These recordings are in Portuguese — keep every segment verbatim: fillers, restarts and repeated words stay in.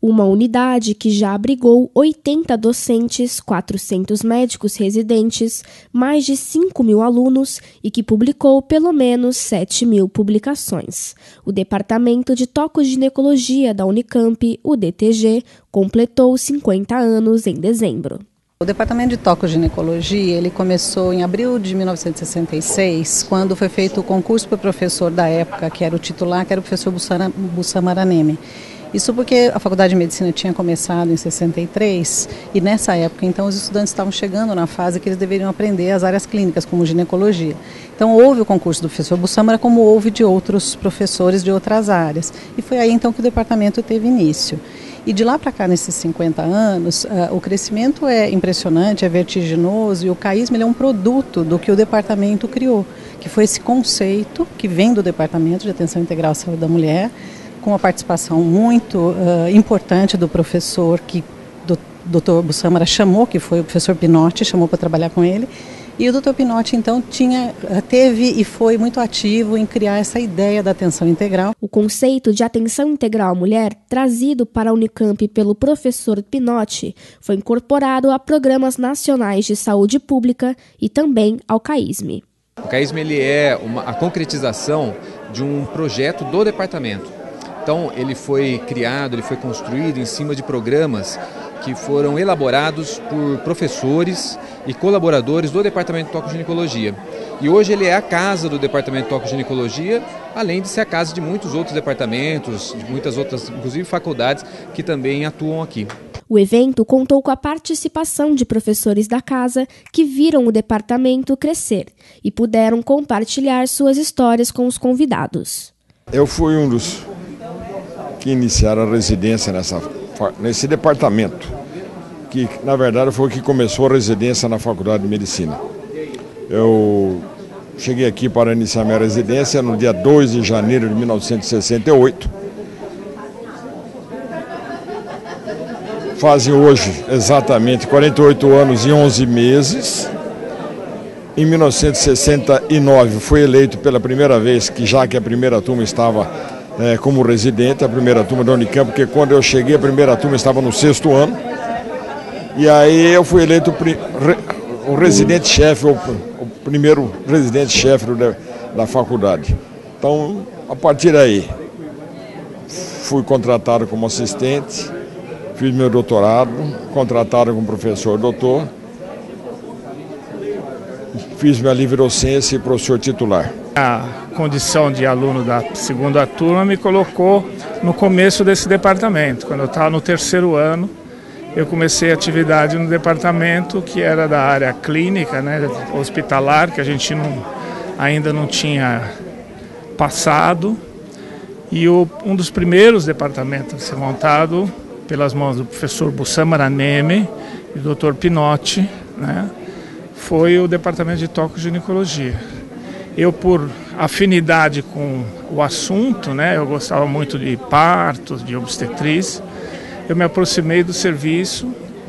Uma unidade que já abrigou oitenta docentes, quatrocentos médicos residentes, mais de cinco mil alunos e que publicou pelo menos sete mil publicações. O Departamento de Tocoginecologia da Unicamp, o D T G, completou cinquenta anos em dezembro. O Departamento de Tocoginecologia ele começou em abril de mil novecentos e sessenta e seis, quando foi feito o concurso para o professor da época, que era o titular, que era o professor Bussam Araneme. Isso porque a Faculdade de Medicina tinha começado em sessenta e três e nessa época, então, os estudantes estavam chegando na fase que eles deveriam aprender as áreas clínicas, como ginecologia. Então, houve o concurso do professor Bussam, como houve de outros professores de outras áreas. E foi aí, então, que o departamento teve início. E de lá para cá, nesses cinquenta anos, uh, o crescimento é impressionante, é vertiginoso, e o CAISM ele é um produto do que o departamento criou, que foi esse conceito que vem do Departamento de Atenção Integral à Saúde da Mulher, com a participação muito uh, importante do professor que o doutor Bussam chamou, que foi o professor Pinotti, chamou para trabalhar com ele. E o doutor Pinotti, então, tinha, teve e foi muito ativo em criar essa ideia da atenção integral. O conceito de atenção integral à mulher, trazido para a Unicamp pelo professor Pinotti, foi incorporado a programas nacionais de saúde pública e também ao CAISM. O CAISM ele é uma, a concretização de um projeto do departamento. Então, ele foi criado, ele foi construído em cima de programas que foram elaborados por professores e colaboradores do Departamento de Tocoginecologia. E hoje ele é a casa do Departamento de Tocoginecologia, além de ser a casa de muitos outros departamentos, de muitas outras, inclusive faculdades, que também atuam aqui. O evento contou com a participação de professores da casa que viram o departamento crescer e puderam compartilhar suas histórias com os convidados. Eu fui um dos que iniciaram a residência nessa, nesse departamento, que na verdade foi o que começou a residência na Faculdade de Medicina. Eu cheguei aqui para iniciar minha residência no dia dois de janeiro de mil novecentos e sessenta e oito. Fazem hoje exatamente quarenta e oito anos e onze meses. Em mil novecentos e sessenta e nove fui eleito pela primeira vez, que já que a primeira turma estava É, como residente, a primeira turma da Unicamp, porque quando eu cheguei a primeira turma estava no sexto ano, e aí eu fui eleito o, re, o residente-chefe, o, o primeiro residente-chefe da, da faculdade. Então, a partir daí, fui contratado como assistente, fiz meu doutorado, contratado como professor doutor, fiz minha livre docência e professor titular. A condição de aluno da segunda turma me colocou no começo desse departamento. Quando eu estava no terceiro ano, eu comecei atividade no departamento que era da área clínica, né, hospitalar, que a gente não, ainda não tinha passado. E o, um dos primeiros departamentos a ser montado pelas mãos do professor Bussam Araneme e do doutor Pinotti, né, foi o departamento de tocoginecologia. Eu, por afinidade com o assunto, né, eu gostava muito de partos, de obstetriz, eu me aproximei do serviço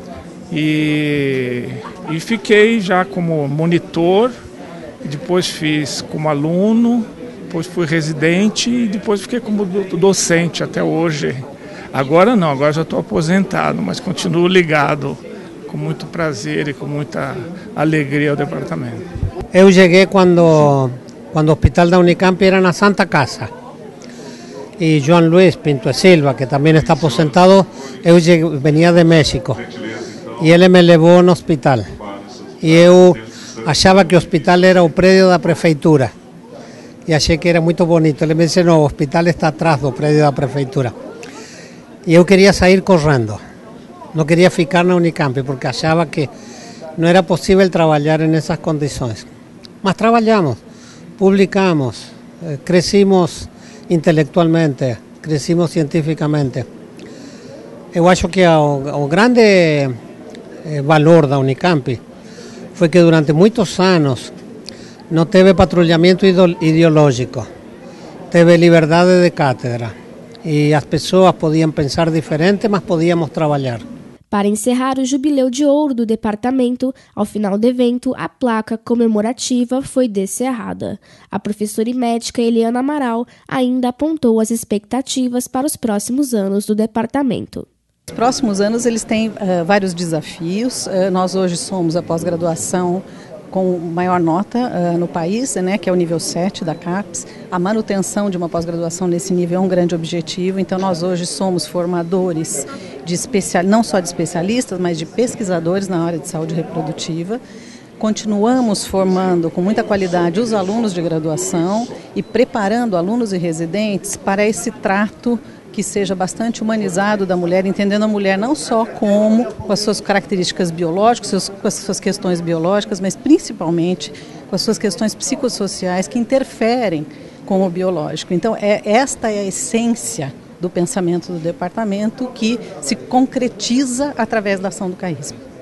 e, e fiquei já como monitor, e depois fiz como aluno, depois fui residente e depois fiquei como docente até hoje. Agora não, agora já estou aposentado, mas continuo ligado com muito prazer e com muita alegria ao departamento. Eu cheguei quando, quando o hospital da Unicamp era na Santa Casa. E João Luiz Pinto Silva, que também está aposentado, eu cheguei, venia de México. E ele me levou no hospital. E eu achava que o hospital era o prédio da prefeitura. E achei que era muito bonito. Ele me disse, não, o hospital está atrás do prédio da prefeitura. E eu queria sair correndo. Não queria ficar na Unicamp, porque achava que não era possível trabalhar nessas condições. Mas trabalhamos, publicamos, crescimos intelectualmente, crescimos cientificamente. Eu acho que o, o grande valor da Unicamp foi que durante muitos anos não teve patrulhamento ideológico, teve liberdade de cátedra e as pessoas podiam pensar diferente, mas podíamos trabalhar. Para encerrar o jubileu de ouro do departamento, ao final do evento, a placa comemorativa foi descerrada. A professora e médica Eliana Amaral ainda apontou as expectativas para os próximos anos do departamento. Os próximos anos eles têm uh, vários desafios. Uh, nós hoje somos a pós-graduação com maior nota uh, no país, né, que é o nível sete da CAPES. A manutenção de uma pós-graduação nesse nível é um grande objetivo, então nós hoje somos formadores, de especial, não só de especialistas, mas de pesquisadores na área de saúde reprodutiva. Continuamos formando com muita qualidade os alunos de graduação e preparando alunos e residentes para esse trato que seja bastante humanizado da mulher, entendendo a mulher não só como com as suas características biológicas, com as suas questões biológicas, mas principalmente com as suas questões psicossociais que interferem com o biológico. Então, é, esta é a essência do pensamento do departamento que se concretiza através da ação do CAISP.